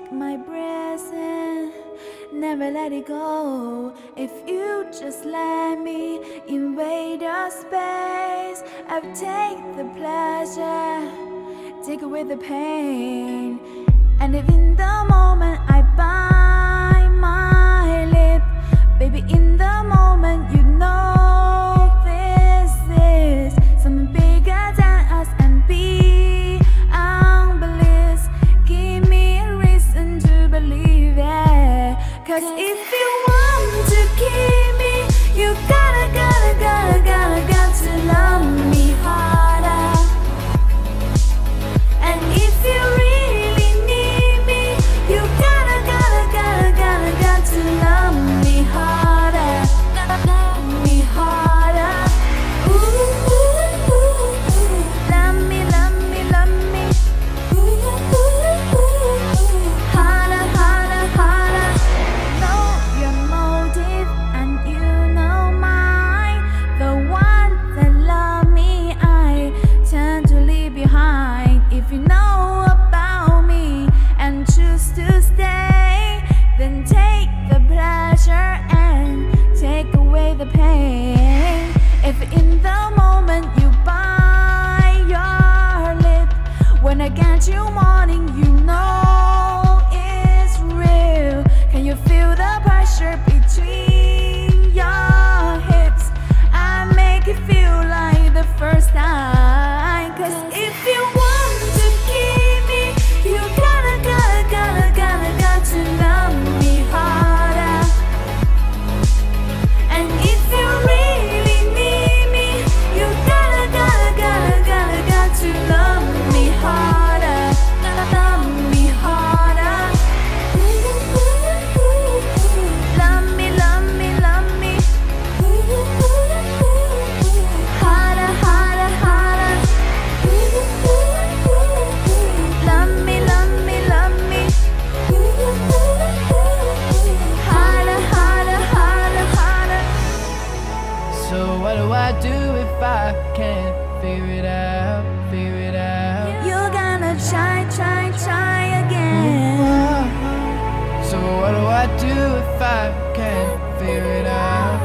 take my breath in, never let it go. If you just let me invade your space, I'll take the pleasure, take away the pain. And if in the moment I bite my lip, baby, in the moment you know this is something bigger than us and beyond bliss. Give me a reason to believe it. Cause if you want to keep me, you got to love me harder. And if you really need me, you got to love me harder. Love me harder. Ooh, ooh, ooh, ooh. Love me, love me, love me. Ooh, ooh, ooh, ooh. Harder, harder, harder. Know your motive and you know mine. The one that love me, I tend to leave behind. If you know about me and choose to stay, then take the pleasure and take away the pain. If in the moment you bite your lip, when I get you wanting, you know it's real. Can you feel the pressure between your hips? I make it feel like the first time. Cause if you want to keep me, you got to love me harder. And if you really need me, you got to love me harder. Love me harder. Ooh, ooh, ooh, ooh. Love me, love me, love me. Ooh, ooh, ooh, ooh. Harder, harder, harder. Ooh, ooh, ooh, ooh. Love me, love me, love me. Ooh, ooh, ooh, ooh. Harder, harder, harder, harder. So what do I do if I can't figure it out, figure it out? You're gonna try again. So what do I do if I can't figure it out?